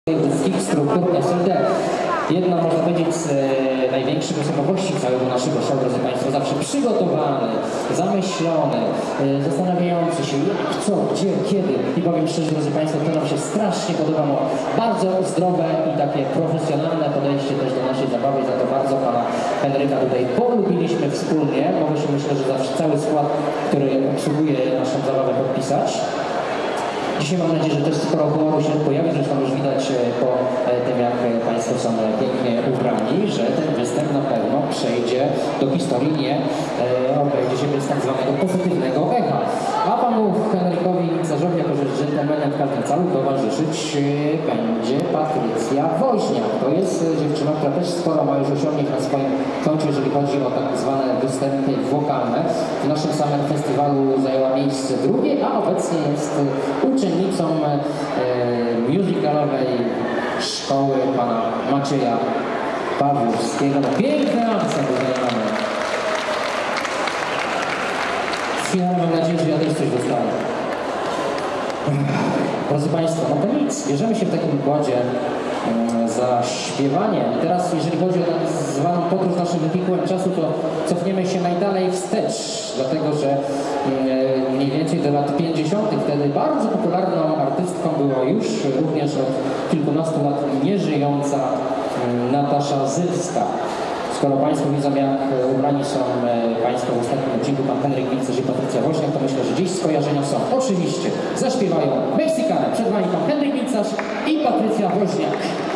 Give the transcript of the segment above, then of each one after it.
struktur SLD. Jedna, można powiedzieć, z największych osobowości całego naszego show, drodzy Państwo, zawsze przygotowany, zamyślony, zastanawiający się jak, co, gdzie, kiedy. I powiem szczerze, drodzy Państwo, to nam się strasznie podoba. Bardzo zdrowe i takie profesjonalne podejście też do naszej zabawy i za to bardzo Pana Henryka tutaj polubiliśmy wspólnie. Mogę się, myślę, że zawsze cały skład, który obsługuje naszą zabawę, podpisać. Dzisiaj mam nadzieję, że też sporo humoru się pojawi, zresztą już widać po tym, jak Państwo są pięknie ubrani, że ten występ na pewno przejdzie do historii, nie obejdzie się bez tak zwanego pozytywnego echa. A Panu Henrykowi Carzowi, jako że dżentelmenem w każdym calu, towarzyszyć będzie Patrycja Woźniak. To jest dziewczyna, która też sporo ma już osiągnięć na swoim koncie, jeżeli chodzi o tak zwane występy wokalne. W naszym samym festiwalu zajęła miejsce drugie, a obecnie jest uczennicą musicalowej szkoły Pana Macieja Pawłowskiego. Piękne ręce do zajmowania. Mam nadzieję, że ja też coś dostanę. Drodzy Państwo, no to nic, bierzemy się w takim układzie za śpiewanie. I teraz, jeżeli chodzi o tak zwaną podróż naszym wehikułem czasu, to cofniemy się najdalej wstecz, dlatego że mniej więcej do lat 50. wtedy bardzo popularną artystką była już również od kilkunastu lat nieżyjąca Natasza Zylska. Skoro Państwo widzą, jak ubrani są Państwo w ostatnim odcinku, Pan Henryk Wilcerz i Patrycja Woźniak, to myślę, że dziś skojarzenia są. Oczywiście zaśpiewają Meksykanę. Przed Wami Pan Henryk Wilcerz i Patrycja Woźniak.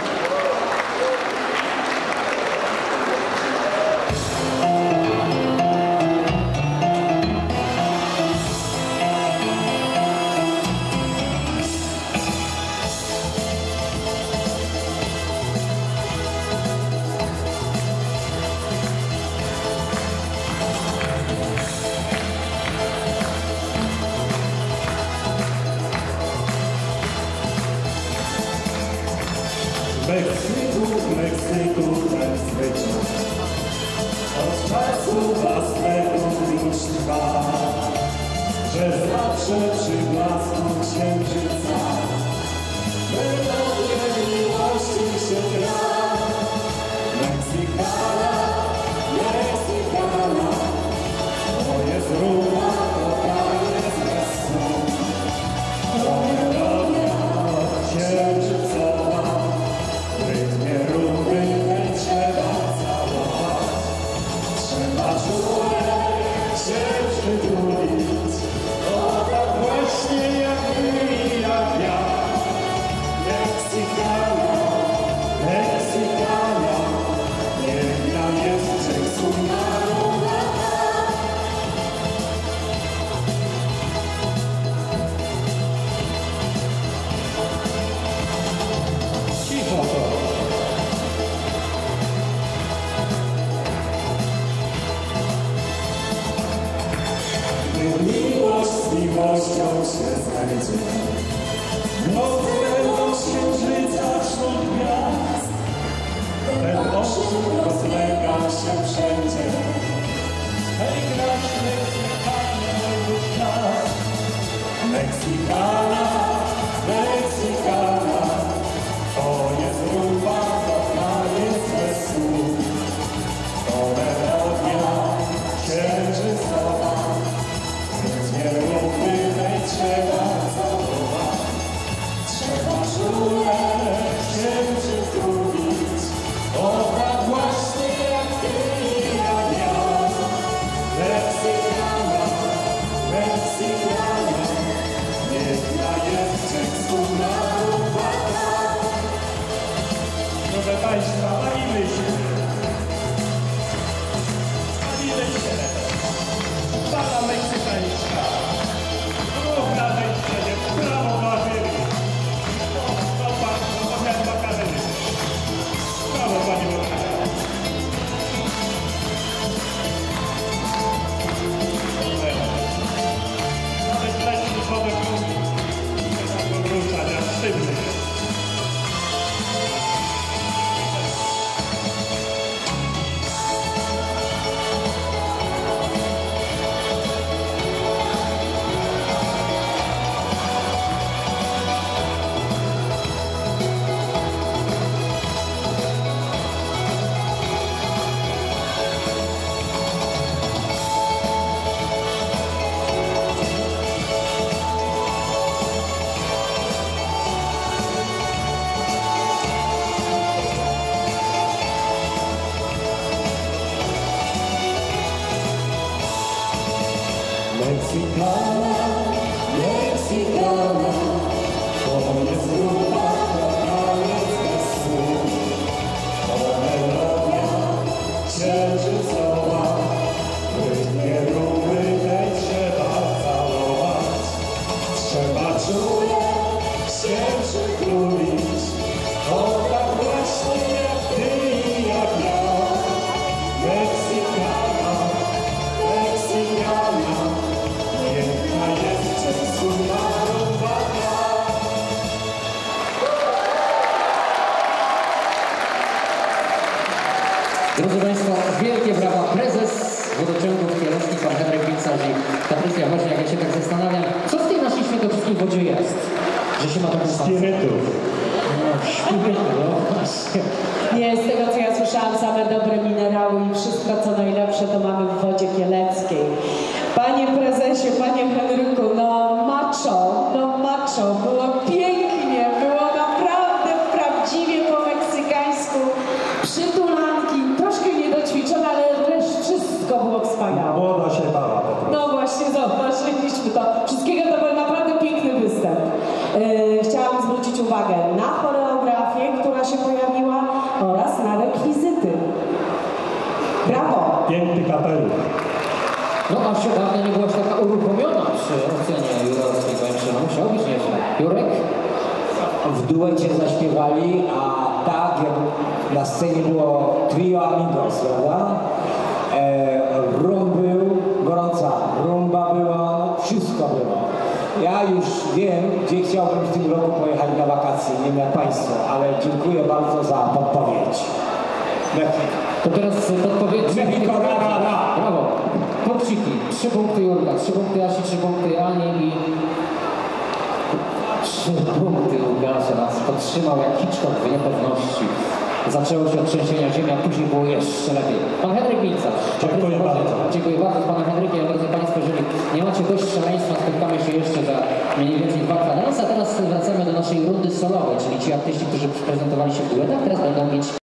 Meksyku ten zwyczaj od czasu własnego już trwa, że zawsze przy blasku księżyca melodię miłości się gra. Meksykana, Meksykana, to jest rumba, to taniec bez snu, to melodia księżycowa. Rytmie rumby nie trzeba całować, trzeba czule się przytulić. O tak właśnie jak my i jak ja. Meksykana, Meksykana, piękna jest cudna rumba. Cicho to. Miłość z miłością się znajdzie, nocnego księżyca wśród gwiazd. Ten oszuk rozlega się wszędzie, hej, grać Meksykana już czas. Meksykana, Meksykana, to jest rumba, to taniec bez słów, to melodia księżycowa. Nie rumby nie trzeba całować, Drodzy Państwo, wielkie brawa. Prezes Wodociągów Kielecki, pan Henryk Wincarz i Patrycja Woźniak. Ja się tak zastanawiam, co w tej naszej świętokrzyskiej wodzie jest, że się ma taką Spirytów. świetnie, no właśnie. Nie, z tego co ja słyszałam, same dobre minerały i wszystko co najlepsze to mamy w wodzie kieleckiej. Panie prezesie, panie Henryku, no macho, było pięknie, było naprawdę prawdziwie po meksykańsku, przytulanki, troszkę niedoćwiczone, ale reszta wszystko było wspaniałe. Młoda się bała po prostu. No właśnie, zobaczyliśmy to. Wszystkiego to był naprawdę piękny występ. Chciałam zwrócić uwagę na choreografię, która się pojawiła oraz na rekwizyty. Brawo! Piękny kapelusz. No a się dawno nie byłaś taka uruchomiona przy ocenie jurorskiej, powiem szczerze, musiał być nieźle. Jurek? W duecie zaśpiewali, a tak jak na scenie było trio amigos, prawda? Rum był, gorąca rumba była, wszystko było. Ja już wiem, gdzie chciałbym w tym roku pojechać na wakacje, nie wiem jak Państwo, ale dziękuję bardzo za podpowiedź. To teraz podpowiedź. Mexico, Brawo. Punkciki. 3 punkty Jurka, 3 punkty Asi, 3 punkty Ani i 3 punkty Łukasza. Nas podtrzymał jak Hitchcock w niepewności. Zaczęło się od trzęsienia ziemi, a później było jeszcze lepiej. Pan Henryk Wincarz. Dziękuję bardzo. Dziękuję bardzo z panem Henrykiem. Drodzy Państwo, jeżeli nie macie dość szaleństwa, spotkamy się jeszcze za mniej więcej 2 kwadranse. A teraz wracamy do naszej rundy solowej, czyli ci artyści, którzy prezentowali się w duetach, teraz będą mieć